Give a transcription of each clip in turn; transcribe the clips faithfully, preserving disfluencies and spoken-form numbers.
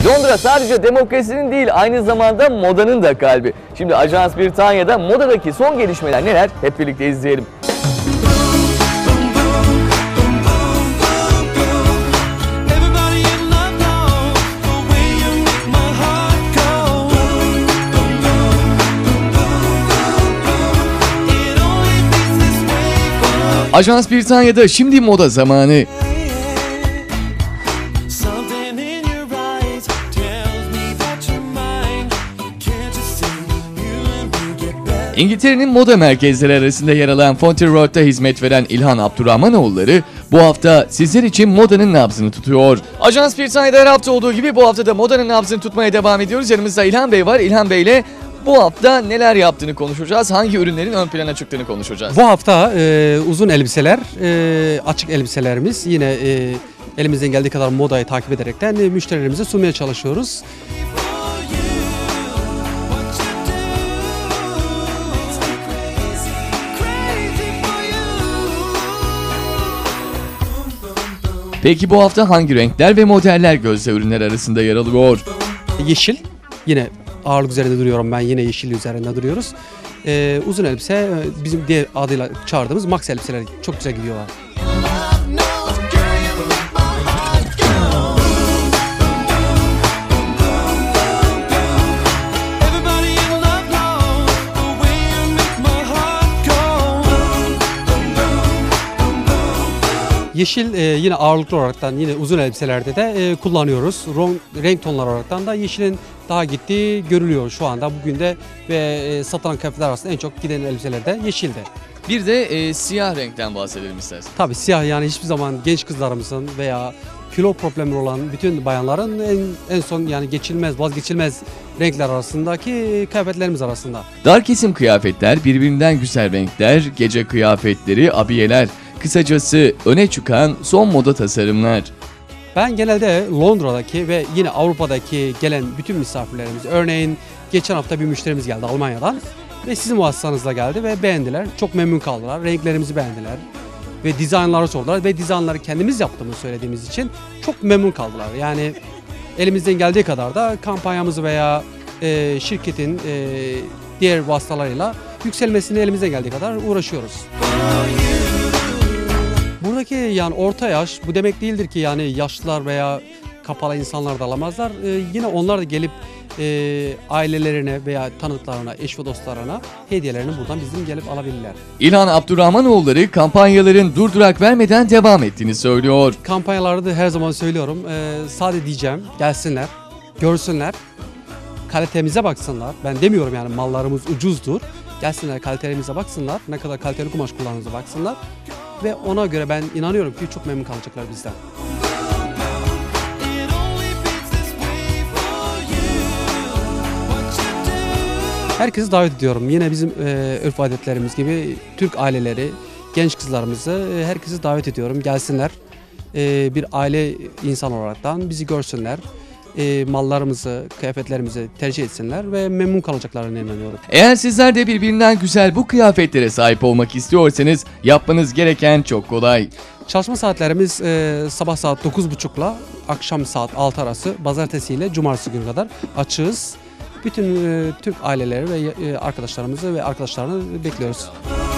Londra sadece demokrasinin değil, aynı zamanda modanın da kalbi. Şimdi Ajans Britanya'da modadaki son gelişmeler neler? Hep birlikte izleyelim. Ajans Britanya'da şimdi moda zamanı. İngiltere'nin moda merkezleri arasında yer alan Fonty Road'da hizmet veren İlhan Abdurrahmanoğulları bu hafta sizler için modanın nabzını tutuyor. Ajans Britanya'da her hafta olduğu gibi bu hafta da modanın nabzını tutmaya devam ediyoruz. Yanımızda İlhan Bey var. İlhan Bey ile bu hafta neler yaptığını konuşacağız, hangi ürünlerin ön plana çıktığını konuşacağız. Bu hafta e, uzun elbiseler, e, açık elbiselerimiz yine e, elimizden geldiği kadar modayı takip ederekten e, müşterilerimize sunmaya çalışıyoruz. Peki bu hafta hangi renkler ve modeller gözde ürünler arasında yer alıyor? Yeşil, yine ağırlık üzerinde duruyorum ben, yine yeşil üzerinde duruyoruz. Ee, uzun elbise bizim diğer adıyla çağırdığımız max elbiseler çok güzel gidiyorlar. Yeşil e, yine ağırlıklı olaraktan yine uzun elbiselerde de e, kullanıyoruz. Ron, renk tonları olaraktan da yeşilin daha gittiği görülüyor şu anda bugün de ve e, satılan kıyafetler arasında en çok giden elbiselerde yeşilde. Bir de e, siyah renkten bahsedelim istersen. Tabii siyah, yani hiçbir zaman genç kızlarımızın veya kilo problemi olan bütün bayanların en, en son yani geçilmez, vazgeçilmez renkler arasındaki kıyafetlerimiz arasında. Dar kesim kıyafetler, birbirinden güzel renkler, gece kıyafetleri, abiyeler. Kısacası öne çıkan son moda tasarımlar. Ben genelde Londra'daki ve yine Avrupa'daki gelen bütün misafirlerimiz, örneğin geçen hafta bir müşterimiz geldi Almanya'dan ve sizin vasıtanızla geldi ve beğendiler. Çok memnun kaldılar, renklerimizi beğendiler ve dizaynları sordular ve dizaynları kendimiz yaptığımızı söylediğimiz için çok memnun kaldılar. Yani elimizden geldiği kadar da kampanyamızı veya e, şirketin e, diğer vasıtalarıyla yükselmesini elimizden geldiği kadar uğraşıyoruz. Buradaki yani orta yaş, bu demek değildir ki yani yaşlılar veya kapalı insanlar da alamazlar. Ee, yine onlar da gelip e, ailelerine veya tanıdıklarına, eş ve dostlarına hediyelerini buradan bizim gelip alabilirler. İlhan Abdurrahmanoğulları kampanyaların durdurak vermeden devam ettiğini söylüyor. Kampanyalarda her zaman söylüyorum, e, sadece diyeceğim gelsinler, görsünler, kalitemize baksınlar. Ben demiyorum yani mallarımız ucuzdur. Gelsinler, kalitelerimize baksınlar, ne kadar kaliteli kumaş kullandığımıza baksınlar. Ve ona göre ben inanıyorum ki çok memnun kalacaklar bizden. Herkesi davet ediyorum. Yine bizim e, örf adetlerimiz gibi Türk aileleri, genç kızlarımızı e, herkesi davet ediyorum. Gelsinler, e, bir aile insan olaraktan bizi görsünler. E, mallarımızı, kıyafetlerimizi tercih etsinler ve memnun kalacaklarına inanıyorum. Eğer sizler de birbirinden güzel bu kıyafetlere sahip olmak istiyorsanız yapmanız gereken çok kolay. Çalışma saatlerimiz e, sabah saat dokuz buçuk ile akşam saat altı arası, pazartesi ile cumartesi günü kadar açığız. Bütün e, Türk aileleri ve e, arkadaşlarımızı ve arkadaşlarını bekliyoruz.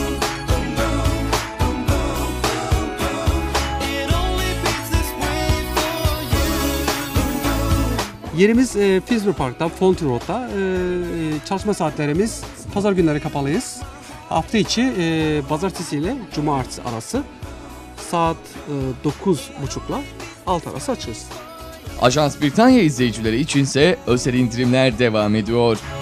Yerimiz e, Finsbury Park'ta, Fonty Road'da. E, çalışma saatlerimiz pazar günleri kapalıyız. Hafta içi e, pazartesi ile cumartesi arası saat e, dokuz buçuk ile altı arası açığız. Ajans Britanya izleyicileri içinse özel indirimler devam ediyor.